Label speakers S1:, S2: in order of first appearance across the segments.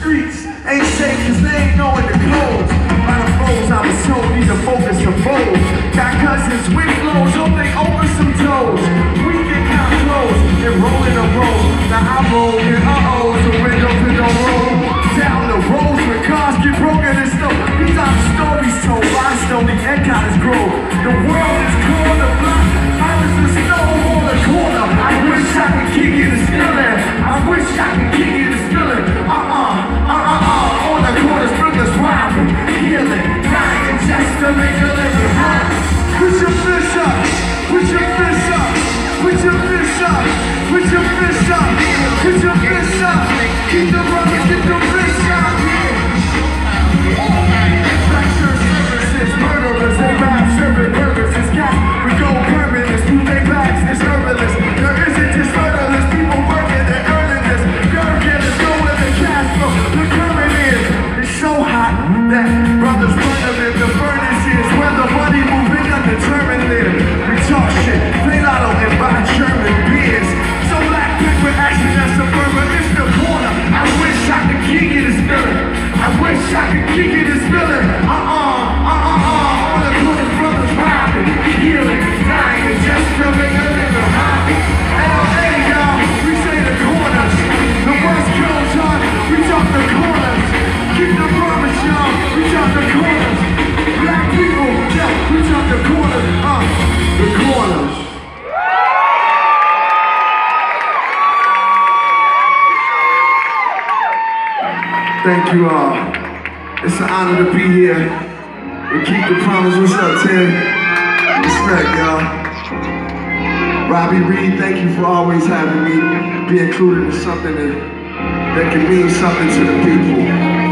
S1: streets ain't safe cause they ain't knowing the codes. By the foes I was told, need to focus to fold. Got cousins with flows, hope they open some toes. We can count close and roll in a row. Now I roll in so windows and don't roll. Down the roads where cars get broken and stuff. These are the stories told. Limestone, the echoes grow. The world is cold, the block. I was the snow on the corner. I wish I could kick it and still it. I wish I could kick it and still it. On the corners, brothers robbing, healing, dying just to make a living. Put your fish up, put your fish up, put your fish up, put your fish up, put your fish up. Keep the brothers, get the fish up. Black church services, murderers, they rap serving burgers. It's gas, we go permanent, through their backs, it's herbalist. There isn't just murderers, people working and earning this. Girl getters go where the cash flow, the current is. It's so hot that brothers burning the furnace is where the money moving undetermined live. We talk shit, play lotto and buy German beers. So black people action that's a murmur, it's the corner. I wish I could kick it and spill it. I wish I could kick it and spill it. All the corners, brothers robbing, healing, dying just to make a living. LA, y'all, we say the corners. The West Coast, we talk the corners. Keep the promise, y'all, we talk the corners. Black people, yeah, we talk the corners. The corners. Thank you all. It's an honor to be here. We keep the promise. What's up, Tim? Respect, y'all. Robbie Reed, thank you for always having me be included in something that can mean something to the people.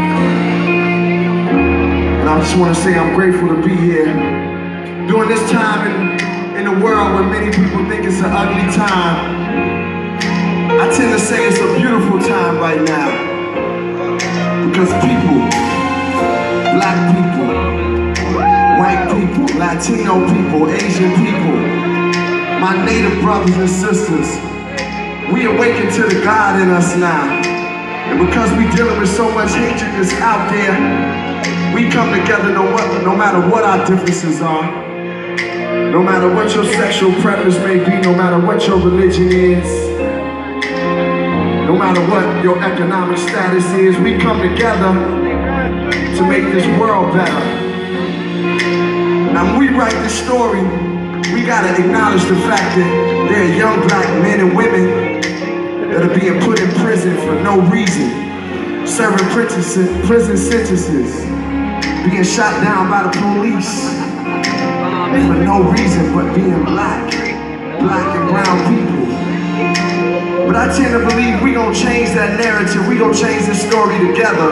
S1: And I just want to say I'm grateful to be here. During this time in the world where many people think it's an ugly time, I tend to say it's a beautiful time right now. Because people, black people, white people, Latino people, Asian people, my native brothers and sisters, we awaken to the God in us now. And because we dealing with so much hatred that's out there, we come together no matter what our differences are, no matter what your sexual preference may be, no matter what your religion is, no matter what your economic status is, we come together to make this world better. Now when we write this story, we gotta acknowledge the fact that there are young black men and women that are being put in prison for no reason, serving prison sentences, being shot down by the police for no reason but being black and brown people. But I tend to believe we gon' change that narrative, we gon' change this story together.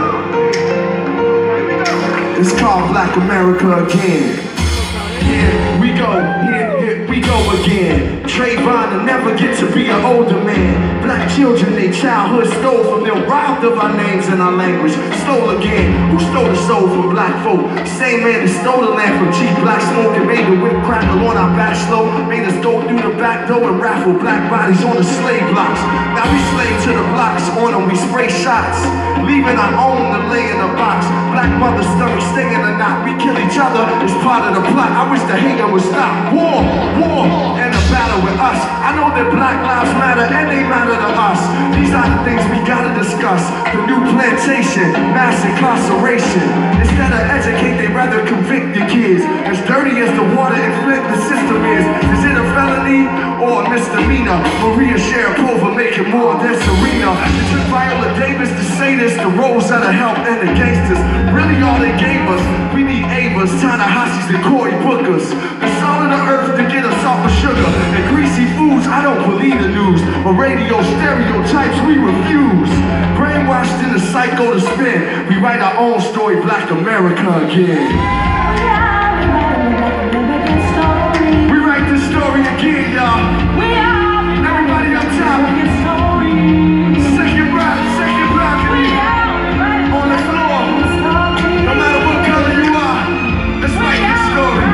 S1: It's called Black America Again. Here we go again. Trayvon will never get to be an older man. Black children, their childhood stole from them, robbed of our names and our language. Stole again. Who stole the soul from black folk? Same man that stole the land from cheap black smoke and made the whip crackle on our back slow. Made us go through the back door and raffle black bodies on the slave blocks. Now we slave to the blocks, on them we spray shots, leaving our own to lay in a box. Black mother's stomach stinging or not, we kill each other, it's part of the plot. I wish the hate would stop. War, and a battle with us. I know that black lives matter and they matter to us. These are the things we gotta discuss. The new plantation, mass incarceration. Instead of educate, they rather convict the kids. As dirty as the water and flip the system is it a felony or a misdemeanor? Maria Sharapova making more than Serena. It took Viola Davis to say this, the roles of the help and the gangsters. Really all they gave us, we need Avas, Ta-Nehisi's and Cory Bookers. The salt of the earth to get us off of sugar. And greasy foods, I don't believe the news. Or radio stereotypes, we refuse. Brainwashed in the cycle to spin. We write our own story, Black America Again. We write this story again, y'all. Everybody up top. Second balcony. On the floor. No matter what color you are, let's write this story.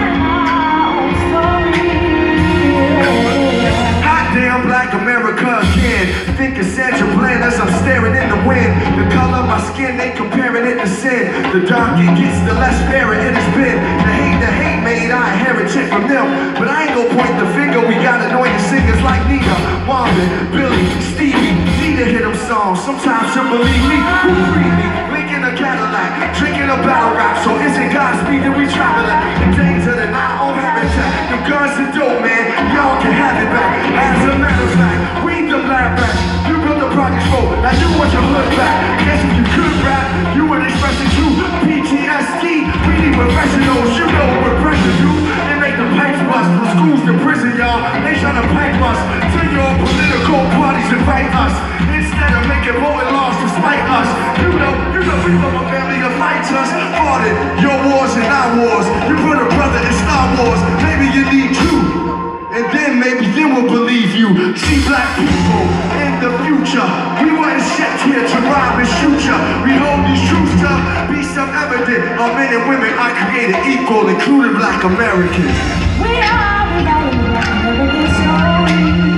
S1: Hot damn Black America again. Think of Sandra Bland as I'm staring in the wind. The color of my skin, they comparing it to sin. The darker it gets, the less fairer it has been. The hate made, I inherit it from them. But I ain't gonna point the finger, we got anointed singers like Nina, Marvin, Billy, Stevie. Need to hear them songs, sometimes you believe me, who free me. Linking a Cadillac, drinking a battle rap. So is it Godspeed that we traveling? The days of the night on habitat. The guns are dope, man, y'all can have it back. As a matter of fact, we the lab back. You built the project for, now you want your hood back. Guess if you could rap, you would express it too. PTSD, we need professionals, you know what pressure do. They make the pipes bust from schools to prison, y'all. They tryna pipe us to your political parties and fight us. Instead of making voting laws to spite us. You know, we from a family of fighters. Fought it, your wars and our wars. You put a brother in Star Wars, maybe you need two. And then maybe we'll believe you. See black people in the future. We weren't sent here to rob and shoot ya. We hold these truths to be self-evident. Our men and women are created equal, including black Americans.
S2: We are rewriting the American story.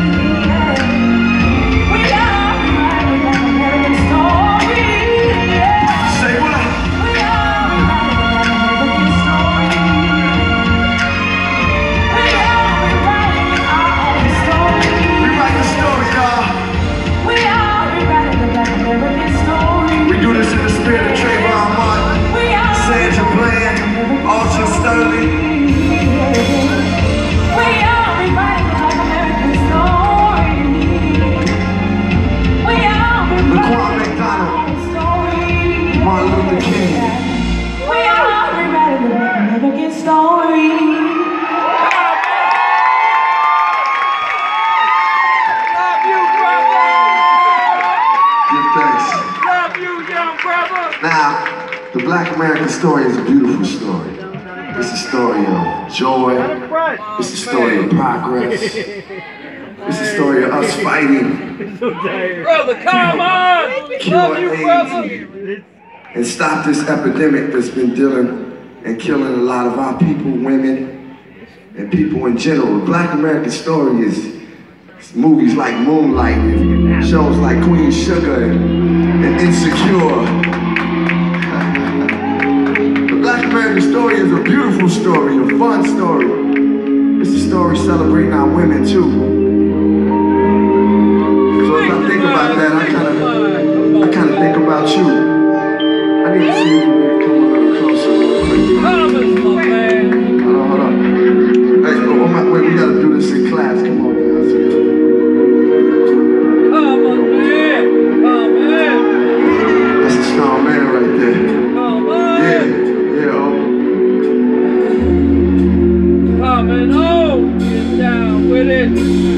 S2: We are rewriting the American story.
S1: Say what?
S2: We are rewriting the American story. We are rewriting our own story.
S1: Rewrite the story, y'all.
S2: We are rewriting the Black American story.
S1: We do this in the spirit of Trayvon Martin,
S2: We are
S1: Sandra Bland, Alton Sterling.
S2: We are rewriting the Black American story. We are
S1: Laquan
S2: rewriting
S1: McDonald,
S2: our own story.
S1: Martin Luther King.
S2: We are rewriting the Black American story.
S3: Love you, brother!
S1: Give thanks.
S3: Love you, young brother!
S1: Now, the Black American story is a beautiful story. It's a story of joy. It's a story of progress. It's a story of us fighting,
S3: Brother, come on!
S1: cure
S3: Love you, brother!
S1: AIDS, and stop this epidemic that's been dealing and killing a lot of our people, women, and people in general. The Black American story is movies like Moonlight, and shows like Queen Sugar and Insecure. The Black American story is a beautiful story, a fun story. It's a story celebrating our women too. So as I think about that, I kind of think about you. I need to see if you can come a little closer real quick.
S3: Thomas, my man!
S1: Hold on. Hey, wait, we gotta do this in class. Come on, guys.
S3: Come on, man! Come on!
S1: That's a strong man right there.
S3: Come on!
S1: Yeah, oh.
S3: Coming home! Get down with it!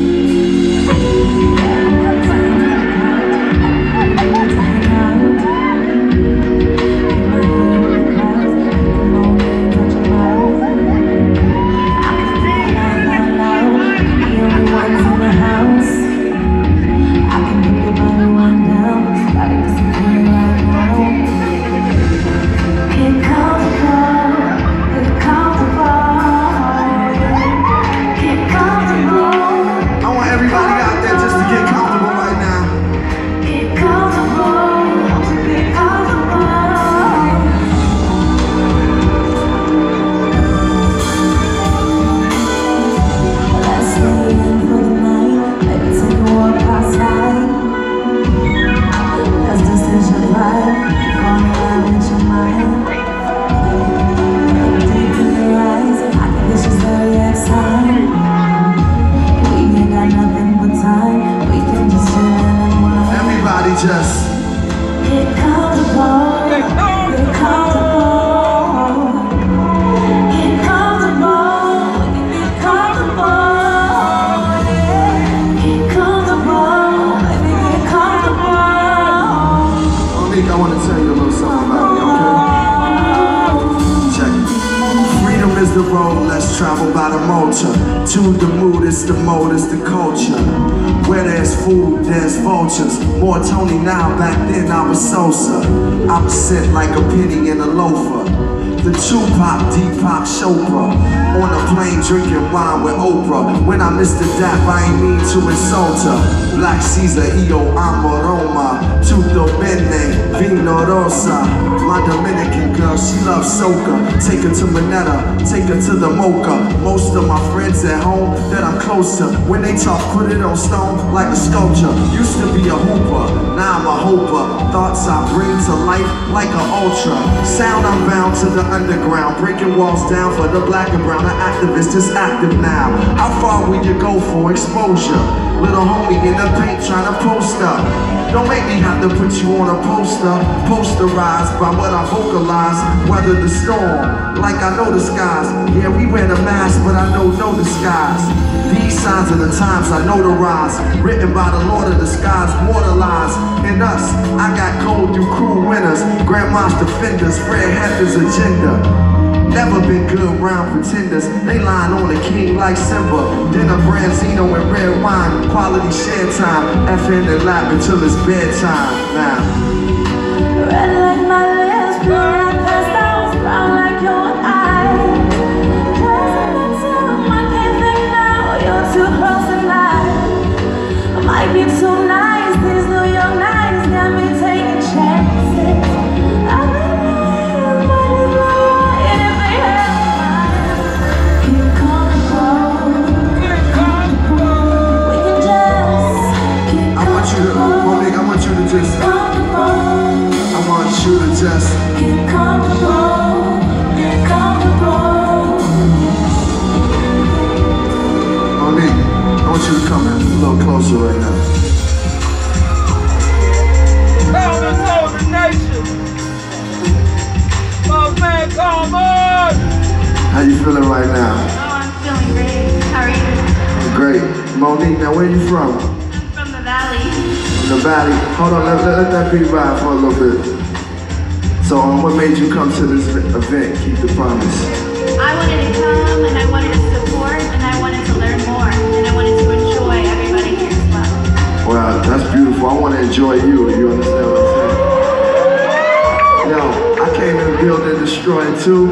S3: The road less traveled by the motor. To the mood, it's the mode, it's the culture. Where there's food, there's vultures. More Tony now, back then I was Sosa. I was sent like a penny in a loafer. The Tupac, Deepak Chopra. On a plane drinking wine with Oprah. When I missed the dap, I ain't mean to insult her. Black Caesar, io amo Roma. Tutto bene, vino rosa. My Dominican girl, she loves soca. Take her to Manetta, take her to the Mocha. Most of my friends at home that I'm close to, when they talk, put it on stone like a sculpture. Used to be a hooper, now I'm a hoper. Thoughts I bring to life like an ultra. Sound I'm bound to the underground, breaking walls down for the black and brown. An activist is active now. How far will you go for exposure? Little homie in the paint trying to post up. Don't make me have to put you on a poster. Posterized by what I vocalize. Weather the storm, like I know the skies. Yeah, we wear the mask, but I know no disguise. These signs of the times I know the rise. Written by the Lord of the skies, mortalized in us. I got cold through cruel winters. Grandma's defenders, Fred Hefner's agenda. Never been good round pretenders. They lying on the king like Simba. Dinner, branzino and red wine. Quality share time. FN and lap until it's bedtime now.
S2: Red like my lips, blue like pastels, brown like your eyes. Doesn't it tell I can't think now, you're too close tonight. I might be too nice, these New York nights got me taking chances. I've been lying, but it's not right if they have mine. Keep comfortable. We can just keep comfortable.
S3: I want you to, Monique, I want you to just
S2: get comfortable, get comfortable.
S3: Monique, I want you to come in a little closer right now.
S4: Elders of the nation. My man, come on.
S3: How you feeling right now?
S5: Oh, I'm feeling great. How are you?
S3: Great. Monique, now where you from?
S5: I'm from the Valley.
S3: The Valley. Hold on, let that beat ride for a little bit. So what made you come to this event, Keep the Promise?
S5: I wanted to come and I wanted to support and I wanted to learn more and I wanted to enjoy everybody here as well.
S3: Well, that's beautiful. I want to enjoy you. You understand what I'm saying? Yo, I came in the building destroyed too.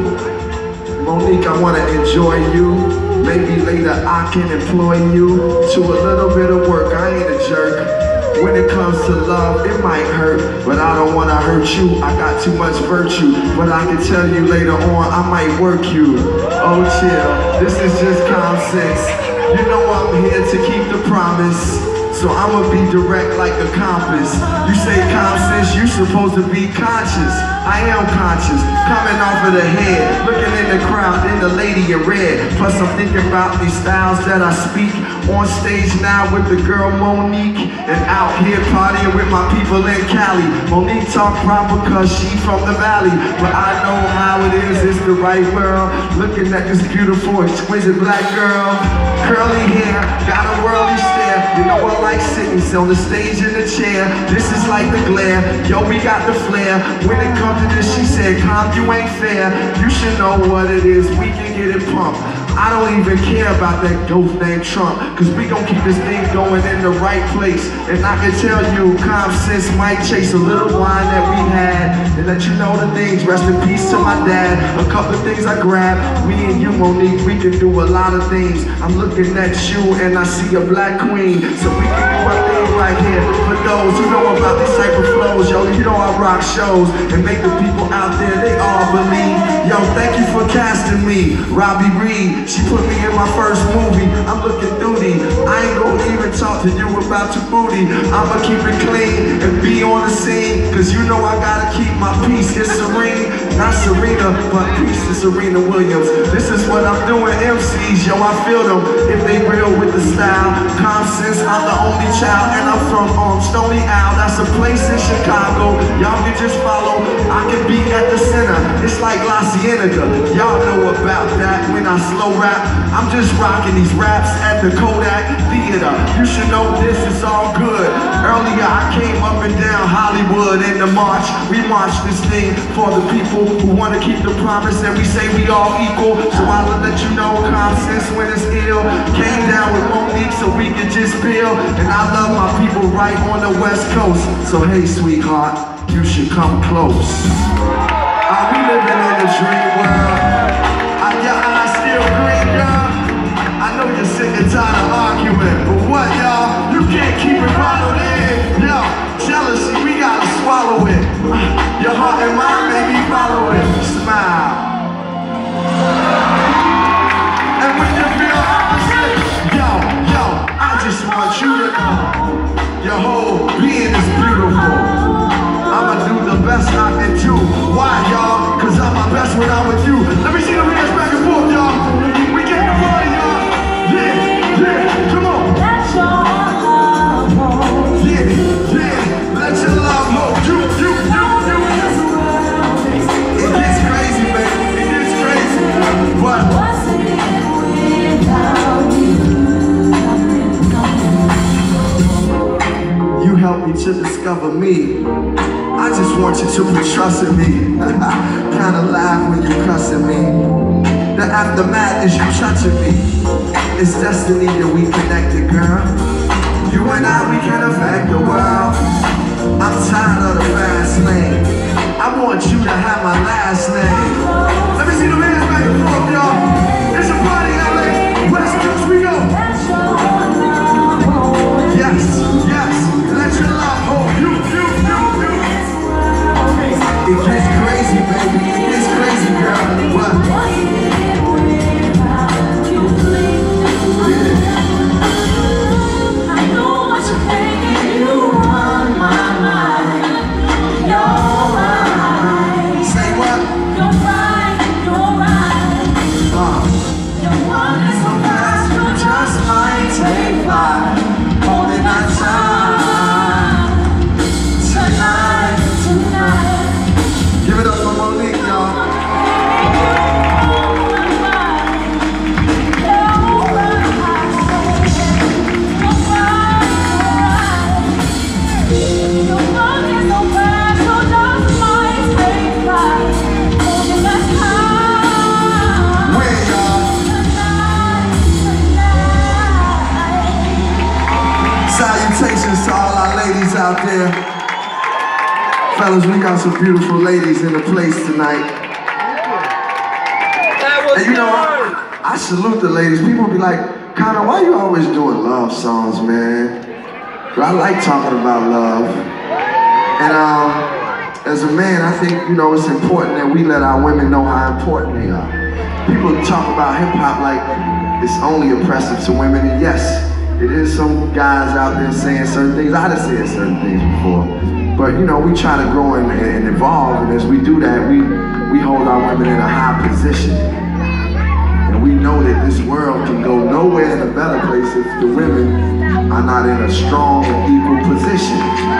S3: Monique, I want to enjoy you. Maybe later I can employ you to a little bit of work. I ain't a jerk. When it comes to love, it might hurt, but I don't want to hurt you. I got too much virtue, but I can tell you later on I might work you. Oh chill, this is just common sense. You know I'm here to keep the promise, so I'ma be direct like a compass. You say common sense, you supposed to be conscious. I am conscious, coming off of the head, looking in the crowd, then the lady in red. Plus I'm thinking about these styles that I speak. On stage now with the girl Monique, and out here partying with my people in Cali. Monique talk proper cause she from the Valley, but I know how it is, it's the right world. Looking at this beautiful, exquisite black girl. Curly hair, got a worldly stare. You know I like sitting on the stage in the chair. This is like the glare, yo we got the flair. When it comes to this, she said, "Calm, you ain't fair. You should know what it is, we can get it pumped." I don't even care about that ghost named Trump, cause we gon' keep this thing going in the right place. And I can tell you, common sense might chase a little wine that we had, and let you know the things. Rest in peace to my dad. A couple of things I grabbed. Me and you, Monique, we can do a lot of things. I'm looking at you and I see a black queen, so we can do our thing right here. For those who know about these type of flows, yo, you know I rock shows and make the people out there, they all believe. Yo, thank you for casting me, Robbie Reed. She put me in my first movie. I'm looking through these. I ain't gonna even talk to you about your booty. I'ma keep it clean and be on the scene, cause you know I gotta keep my peace. It's serene, not Serena, but peace to Serena Williams. This is what I'm doing, MCs, yo, I feel them if they real with the style. Common sense, I'm the only child, and I'm from Stony Owl. That's a place in Chicago. Y'all can just follow. I can be at the center. It's like La Cienega. Y'all know about that when I slow rap. I'm just rocking these raps at the Kodak Theater. You should know this is all good. Earlier I came up and down Hollywood in the march. We marched this thing for the people who want to keep the promise, and we say we all equal. So I'll let you know common sense when it's ill. Came down with Monique so we could just build, and I love my people right on the West Coast. So hey sweetheart, you should come close. living in the dream world. Your eyes still green, girl. I know you're sick and tired of arguing, but what, y'all? You can't keep it bottled in. Yo, jealousy, we gotta swallow it. Your heart and mind made me follow it. Smile. And when you feel opposite, yo, I just want you to know your whole being is beautiful. I'ma do the best I can do. Why, y'all? Cause I'm my best when I'm with you. Let me see the hands back and forth, y'all. We get the party, y'all. Yeah, come on.
S2: Let your love hold.
S3: Yeah, let your love hold. You. It gets crazy, baby. It gets crazy. But
S2: What's it without you?
S3: you helped me to discover me. I just want you to put trust in me. Kinda laugh when you cussing me. The aftermath is you touching me. It's destiny that we connected, girl. You and I, we can affect the world. I'm tired of the fast lane. I want you to have my last name. Let me see the hands back and forth, y'all. It's a party, LA. West Coast, we go.
S2: Let your love hold.
S3: Yes. Let your love hold. You. It gets crazy, baby. It gets crazy, girl. What?
S2: What's it without you? I know what you're thinking. You on my mind. You're right.
S3: Say what?
S2: You're right. Your one is so fast, you just might take flight. Only that time. Tonight.
S3: Give it up for Monique, y'all. Salutations to all our ladies out there. Fellas, we got some beautiful ladies in the place tonight.
S4: That was
S3: And you know,
S4: good.
S3: I salute the ladies. People be like, Connor, why you always doing love songs, man? But I like talking about love. And as a man, I think, it's important that we let our women know how important they are. People talk about hip hop like it's only oppressive to women, and yes, it is some guys out there saying certain things. I'd have said certain things before. But we try to grow and evolve, and as we do that, we hold our women in a high position. And we know that this world can go nowhere in a better place if the women are not in a strong and equal position.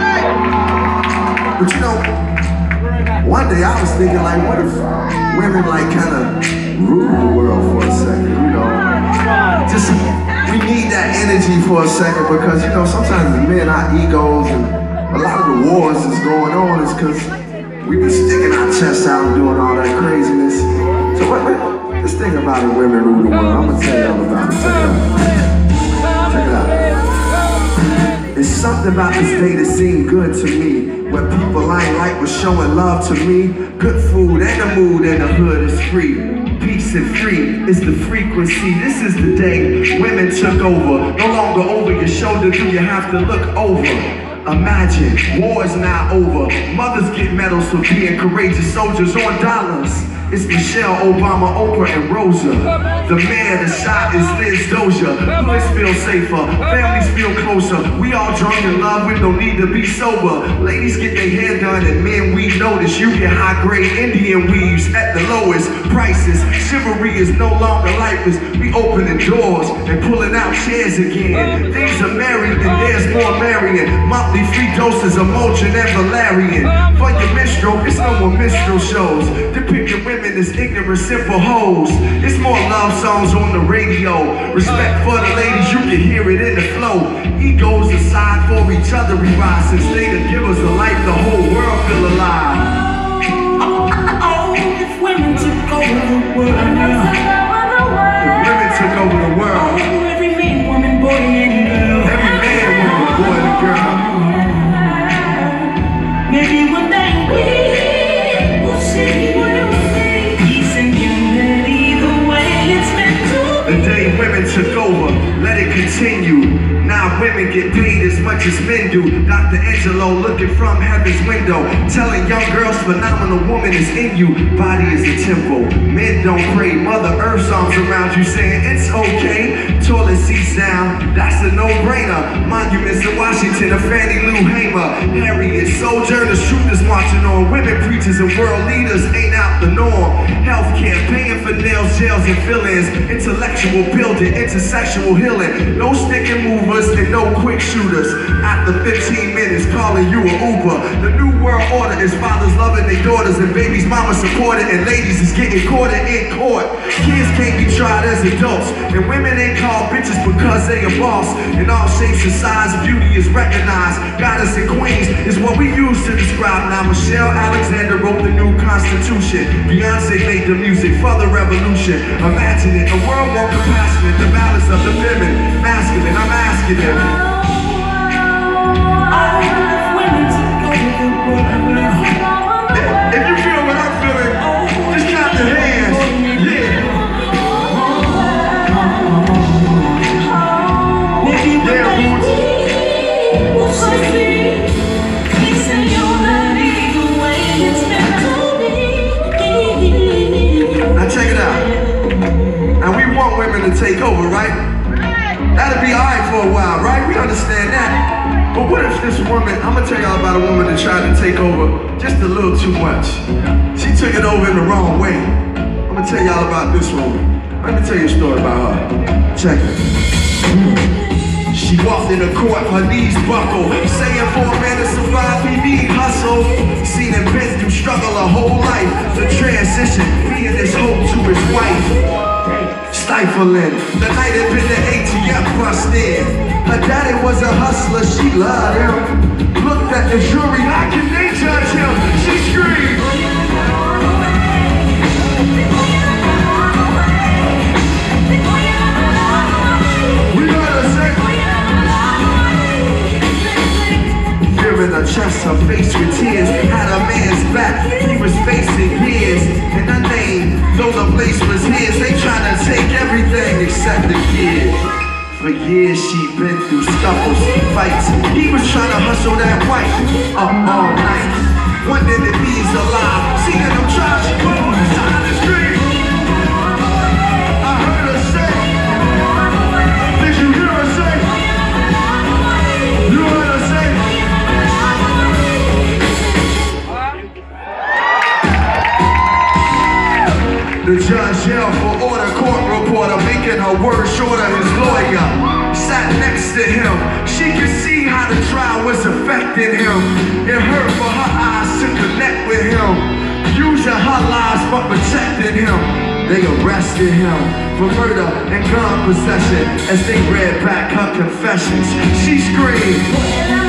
S3: But one day I was thinking, like, what if women kind of rule the world for a second, Just, we need that energy for a second because, sometimes the men, our egos, and a lot of the wars that's going on is because we be sticking our chests out and doing all that craziness. So let's think about it, women rule the world. I'm gonna tell y'all about it. Check it out. It's something about this day that seemed good to me. When people I ain't like was showing love to me. Good food and the mood in the hood is free. Peace and free is the frequency. This is the day women took over. No longer over your shoulder do you have to look over. Imagine, war is now over. Mothers get medals for being courageous soldiers on dollars. It's Michelle Obama, Oprah, and Rosa. The man, the shot is Liz Doja. Hoods feel safer, families feel closer. We all drunk in love with no need to be sober. Ladies get their hair done and men we notice. You get high-grade Indian weaves at the lowest prices. Chivalry is no longer lifeless. We opening doors and pulling out chairs again. Things are married and there's more marrying. Monthly free doses of Motrin and Valerian. For your minstrel, it's no more minstrel shows. Depicting women as ignorant, simple hoes. It's more love songs on the radio. Respect for the ladies, you can hear it in the flow. Egos aside for each other, we rise. Since they to give us a life, the whole world feel alive.
S2: Oh, if women took over the world.
S3: If women took over the world.
S2: Oh, every man, woman, boy, and girl.
S3: Every man, woman, boy, and girl.
S2: Maybe one day we will see.
S1: continue. Now women get paid as much as men do. Dr. Angelo looking from heaven's window, telling young girls phenomenal woman is in you. Body is a temple, men don't pray. Mother Earth's arms around you saying it's okay. Toilet seats down, that's a no-brainer. Monuments in Washington, a Fannie Lou Hamer. Harriet, Sojourners, Truthers marching on. Women preachers and world leaders ain't out the norm. Healthcare, paying for nails, jails and fill-ins. Intellectual building, intersexual healing. No stick and movers and no quick shooters. After 15 minutes, calling you an Uber. The new world order is fathers loving their daughters and babies mama supported, and ladies is getting caught in court. Kids can't be tried as adults, and women ain't called bitches because they a boss. In all shapes and sizes, beauty is recognized. Goddess and queens is what we use to describe. Now Michelle Alexander wrote the new Constitution. Beyonce made the music for the revolution. Imagine it, a world more compassionate. The balance of the feminine, masculine. I'm asking them. If you feel what I'm feeling, just clap your hands. Yeah. Yeah, Boots. Now check it out. And we want women to take over, right? That'll be alright for a while, right? We understand that. But what if this woman, I'm gonna tell y'all about a woman that tried to take over just a little too much. She took it over in the wrong way. I'm gonna tell y'all about this woman. Let me tell you a story about her. Check it. She walked in the court, her knees buckle, saying for a man to survive, he need hustle. Seen him been through struggle a whole life. The transition, being this hope to his wife. Stifling, the night had been the ATM bust in. Her daddy was a hustler, she loved him. Looked at the jury, how can they judge him? She screamed. We heard her say. Fear in her chest, her face with tears. Had a man's back, he was facing years. And her name, though the place was his, they tryna take everything except the kid. For years she'd been through scuffles, fights. He was trying to hustle that wife up all night. Wondering if he's alive. Seeing him try, she put on the side of the street. I heard her say. Did you hear her say? You heard her say? The judge yelled for order, court reporter making her words shorter. His lawyer sat next to him. She could see how the trial was affecting him. It hurt for her eyes to connect with him, using her lies for protecting him. They arrested him for murder and gun possession. As they read back her confessions, she screamed.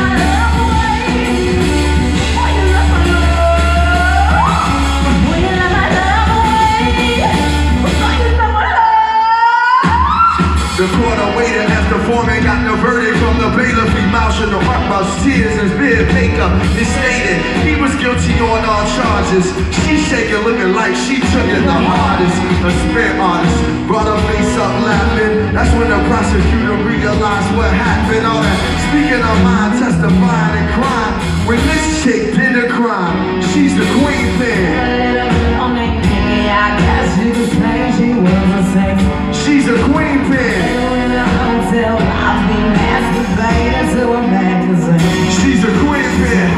S1: The court awaited as the foreman got the verdict from the bailiff. He mouthed the heart tears as beard makeup. It stated he was guilty on all charges. She shaking, looking like she took it the hardest. A spirit artist brought her face up laughing. That's when the prosecutor realized what happened. All that speaking her mind, testifying and crying. When this chick did the crime, she's the queen pin. She's a queen pin. She's a queen pin.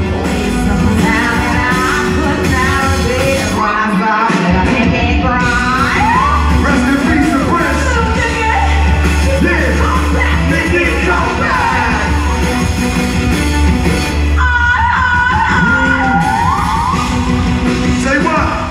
S1: Rest in peace, the prince. Yeah, they didn't come back. Say what?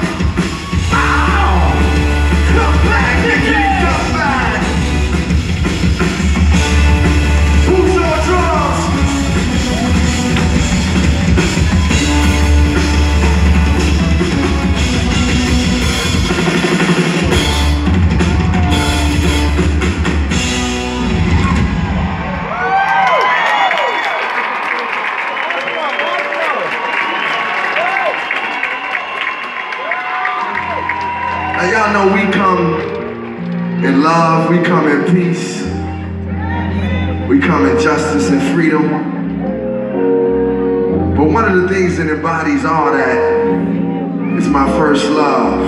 S1: Y'all know we come in love, we come in peace.
S3: come in justice and freedom. But one of the things that embodies all that is my first love.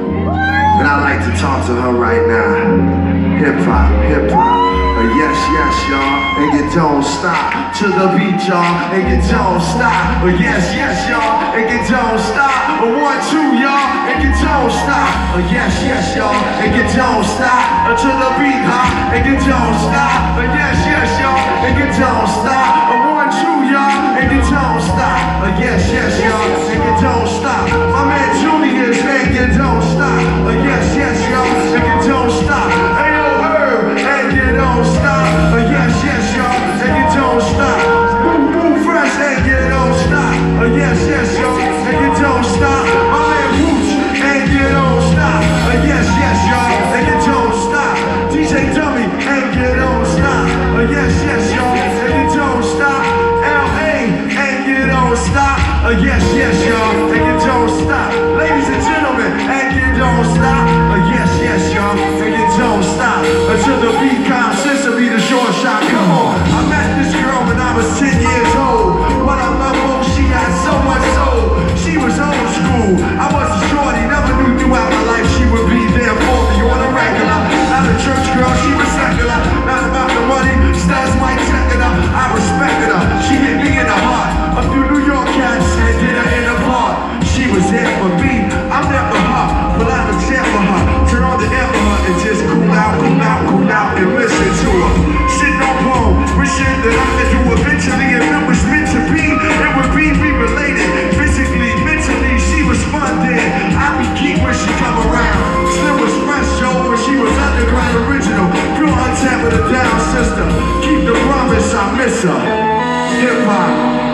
S3: And I'd like to talk to her right now. Hip hop, hip hop. Yes, yes, y'all. And you don't stop to the beat, y'all. And you don't stop. Yes, yes, y'all. And you don't stop. 1, 2, y'all. And you don't stop. Yes, yes, y'all. And you don't stop to the beat, huh? And you don't stop. Yes, yes, y'all. And you don't stop. 1, 2, y'all. And you don't stop. Yes, yes, y'all. And you don't stop. My man Julius, and you don't stop. Yes, yes, y'all. And you don't stop. Hey, yo, Herb, and you don't stop. Yes, yes, y'all. And you don't stop. Boom, fresh, and you don't stop. Yes, yes, y'all. And you don't stop. My man Roots, and you don't stop. Yes, yes, y'all. And you don't stop. DJ Dummy, and you don't stop. Yes, yes, y'all. And you don't stop. LA, and you don't stop. Yes, yes, y'all. And you don't stop. Ladies and gentlemen, and you don't stop. Yes, yes, y'all. And you don't stop. Until the beat comes, sister be the short shot. Come on. I met this girl when I was 10 years old. What I love most, she had so much soul. She was old school. I was a shorty, never knew throughout my life she would be there for me on a regular. Not a church girl, she was secular. Not about the money, studs might check it out. I respected her. She hit me in the heart. A few New York cats and did her in the park. She was there for me, I'm there for her. But I'm a chair for her. Turn on the air for her and just cool out, and listen to her. Sitting on home, wishing that I could do eventually. If it was meant to be, it would be we related. Physically, mentally, she was fun then. I be geek when she come around. Slim was fresh, Joe, when she was underground original. Pure untapped with a down sister. Keep the promise, I miss her. Hip hop.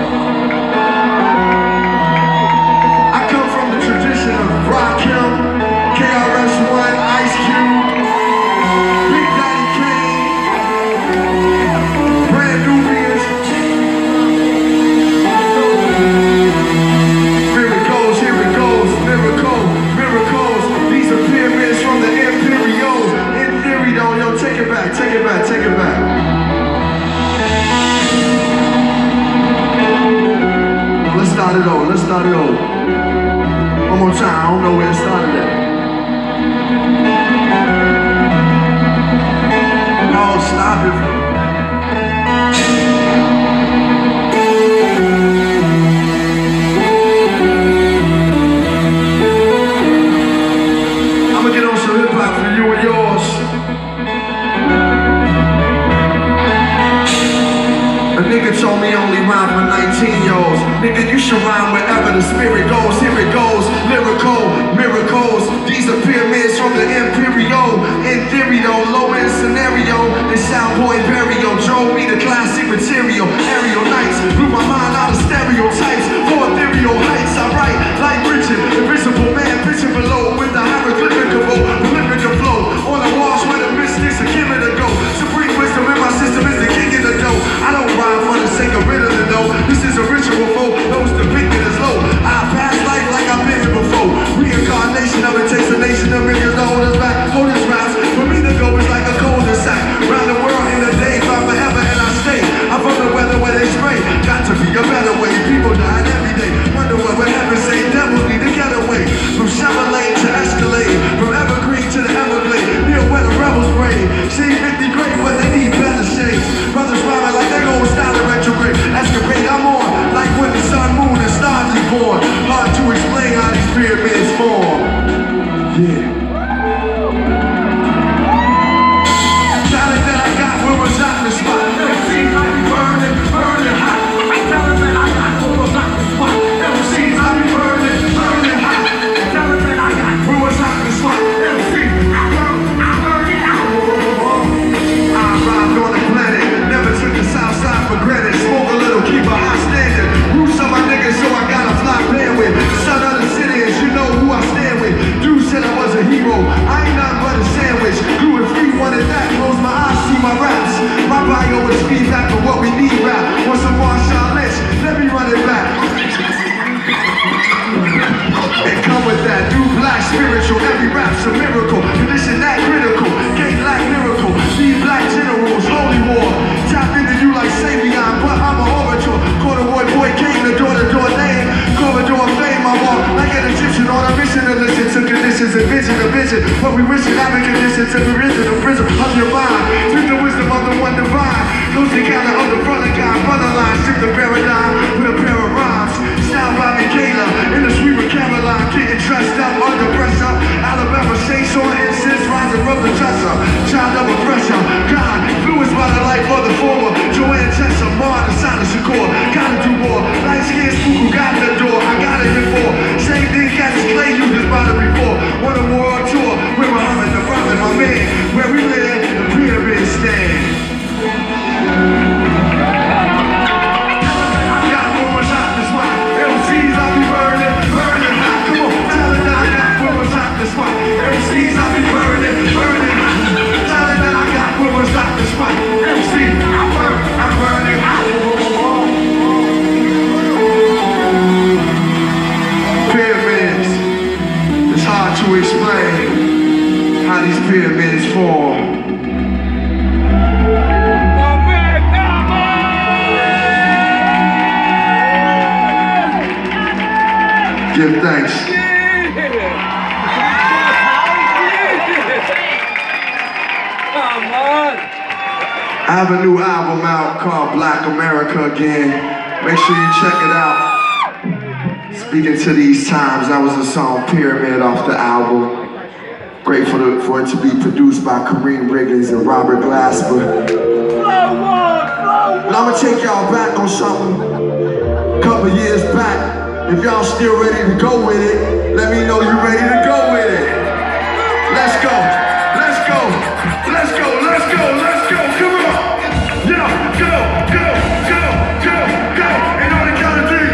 S3: Rakim, KRS-One, Ice Cube, Big Daddy Kane, Brand Nubians. Here it goes, miracles. These are pyramids from the Imperial. In theory though, yo, take it back. Let's start it over. One more time, I don't know where it started at. No, stop it. I'ma get on some hip hop for you and yours. A nigga told me only rhyme for 19-year-olds. Nigga, you should rhyme wherever the spirit goes. Here it goes, lyrical, miracles. These are pyramids from the Imperial. In theory though, low-end scenario. The Soundboy Burial drove me to classic material. Aerial nights, blew my mind out of stereotypes. For ethereal heights, I write like Richard. Invisible man, pitching below with the hieroglyphical, prolific flow. On the walls where the mystics are giving a go. Supreme wisdom in my system is the king in the dough. I don't rhyme for the sake of riddle though. This is a ritual for those depicted as low. I pass life like I've been here before. Reincarnation of it takes a nation of millions to hold us back. Hold us rounds. For me to go is like a cul-de-sac. Round the world in a day, find forever and I stay. I'm from the weather where they spray. Got to be a better way. People dying every day. Wonder what heaven say. Devils need to get away. From Chevrolet to Escalade. From Evergreen to the Everglade. Near where the rebels brave. Shade 50 great, but they need better shades. Brothers rhyming like they gon' style in retrograde. Escapade, I'm on. Like when the sun, moon, and stars is born. Hard to explain how these pyramids form. Yeah. Talent that I got, where was I the spot? It seems like we burning hot. Talent that I got, where was I the spot? It seems like we burning hot. Talent that I got, where was I the spot? It seems I burning hot. I arrived on the planet, never took the south side for granted. Smoke a little, keep a high standard. Roots of my niggas, so I got a fly bandwidth. Son of the city, as you know who I stand with. Dude said I was a hero, I ain't nothing but a sandwich. Glue and free, wanted that, close my eyes, see my raps. My bio is feedback for what we need rap. Want some Marshawn Lynch, let me run it back. And come with that, new black spiritual, every rap's a miracle. Condition that critical, gang like miracle. These black generals, holy war. Tap into you ambitions, a vision. What we wish I've been conditioned to be risen, the prison of your mind. Took the wisdom of the one divine. Lose the counter of the front of God. Front of line, shift the paradigm with a pair of rhymes. Style by Michaela in the sweet with Caroline. Getting dressed up under pressure. Alabama shakes on incense, rising from the dresser. Child of oppressor. God, influenced by the life of the former. Joanne Chester, Martin, Silence Shakur. Gotta do more. Light skin spook who got the door. I got it before. Same thing Cassius Clay used this bottle before. One of war on tour with Muhammad the Prophet, my man. Where we live, the pyramid stand. To explain how these pyramids form. Give thanks.
S4: Come on.
S3: I have a new album out called Black America Again. Make sure you check it out. Speaking to these times, that was a song Pyramid off the album. Grateful for it to be produced by Kareem Riggins and Robert Glasper. But I'm gonna take y'all back on something a couple years back. If y'all still ready to go with it, let me know you're ready to go with it. Let's go, let's go, let's go, let's go, let's go, come on. Yeah, go, go, go, go, go. And on the count of three.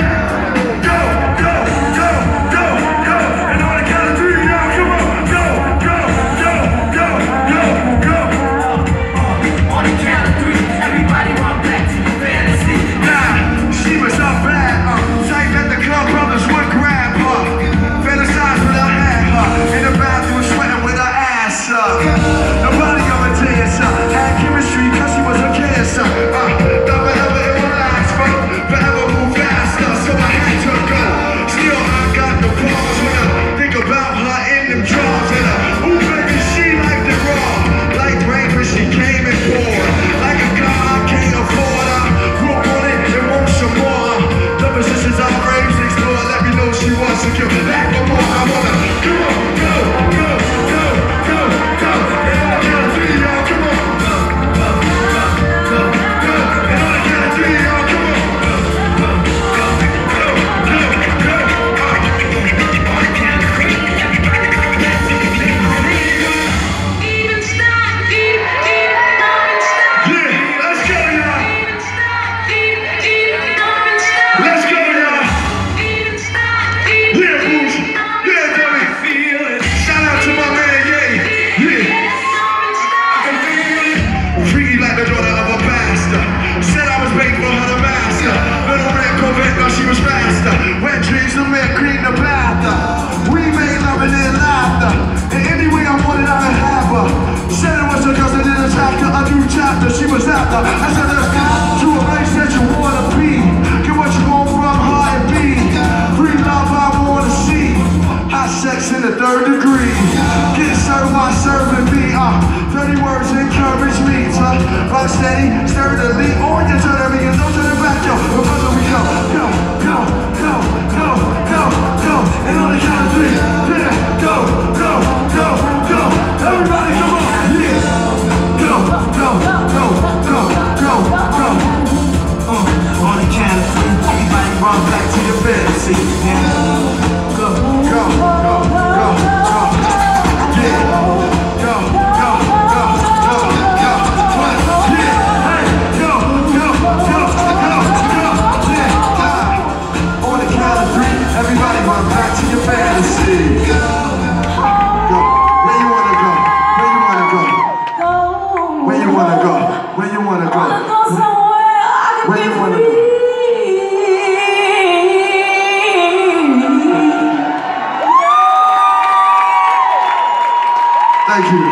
S3: She was after. I said, let's get to a place that you wanna be. Get what you want from heart and be. Free love I wanna see. Hot sex in the 3rd degree. Get served while serving me. 30 words encourage me to rock steady, stir the lead. On your turn me and don't turn it back, yo. Because we go, go, go, go, go, go, go. And on the count of 3, yeah, go, go, go, go. Everybody come on, yeah. Go, go, go, go, go, go. On the count of 3, everybody run back to your bed, see, yeah. Go, go, go, go, go, yeah. Go, go, go, go, go, yeah. Hey, go, go, go, go, go, yeah. On the count of 3, everybody run back to your bed, see. Go, where you wanna go? Where you wanna go? Where you wanna go? Where you wanna go? Where you wanna go? Thank you.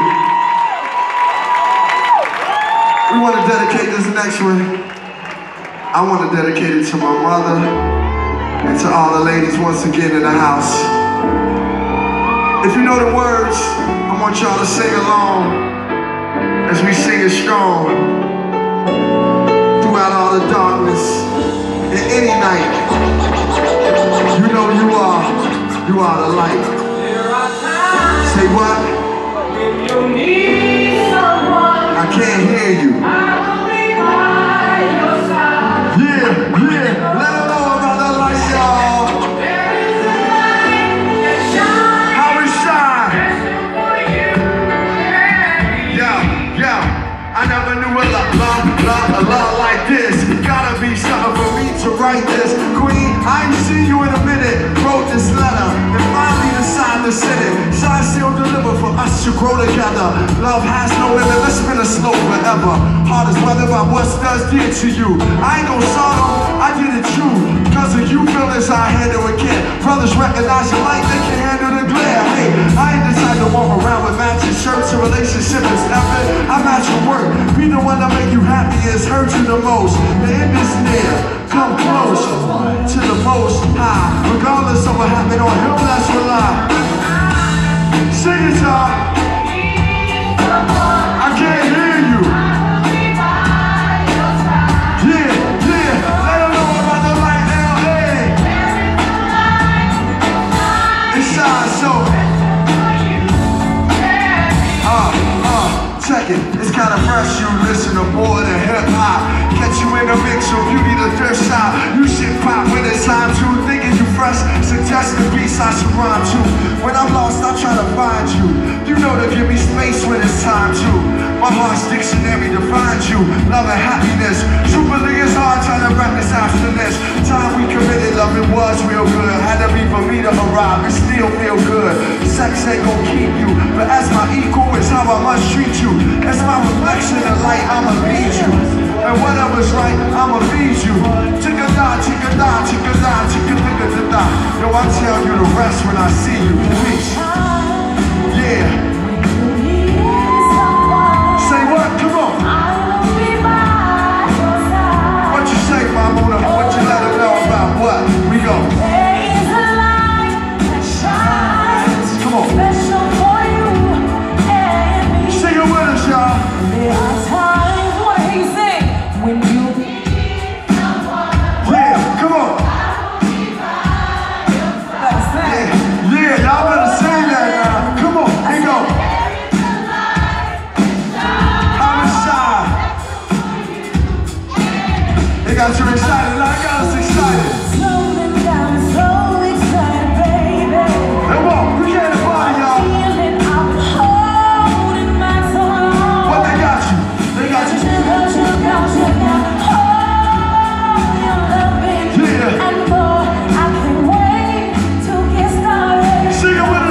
S3: We want to dedicate this next one. I want to dedicate it to my mother and to all the ladies once again in the house. If you know the words, I want y'all to sing along as we sing it strong throughout all the darkness in any night. You know you are the light. Say what?
S2: If you need someone,
S3: I can't hear you.
S2: I will be by your side.
S3: Yeah, let them know about the light, y'all.
S2: There is a light that shines.
S3: How we shine.
S2: For you and me.
S3: Yo, I never knew a lot like this. Gotta be something for me to write this. Queen, I ain't seen you in a minute. Wrote this letter and finally decided to send it. Sign, seal, deliver for us to grow together. Love has no limit, let's spin a slow forever. Heart is weathered by what does did to you. I ain't gon' sorrow, I did it true. Cause of you feel this, I handle it again. Brothers recognize your light, they can handle the glare. Hey, I ain't the type to walk around with matching shirts. A relationship is epic, I match your work. Be the one that make you happy is hurt you the most. The end is near, come close to the most high. Regardless of what happened on him, let's rely. Sing it, y'all. I can't hear you. Yeah, let them know about the light, LA. Inside, so check it, it's kinda fresh, you listen to more than hip-hop. Catch you in the mix, so beauty the thrift shop. You shit pop when it's time to. Thinking you fresh, suggest the beats I should rhyme to. When I'm lost, I try to find you. You know to give me space when it's time to. My heart's dictionary defines you. Love and happiness, truthfully it's hard trying to wrap this after this. Time we committed, love it was real good. Had to be for me to arrive and still feel good. Sex ain't gon' keep you, but as my equal, it's how I must treat you. As my reflection in light, I'ma lead you. And whatever's right, I'ma feed you. Chick-a-da, chick-a-da, chick-a-da, chick-a-da-da-da. Yo, I tell you the rest when I see you. Peace. Yeah. Say what? Come on. What you say, Mama? What you let her know about what? We go.
S2: There is a light that shines.
S3: Come on.
S2: Special for you and me.
S3: Sing it with us, y'all.
S2: There are times when you sing when you need someone.
S3: Yeah, come on.
S2: Gotta sing.
S3: Yeah, y'all better sing that now. Come on, here you go. I'm inside. They got you excited, I got us excited.
S2: Slowing down, so excited, baby.
S3: Come on, we can't party, y'all.
S2: Feeling I've been holding back so long.
S3: What they got you? They got you.
S2: Yeah. And boy, I can't wait to get started.
S3: Sing it with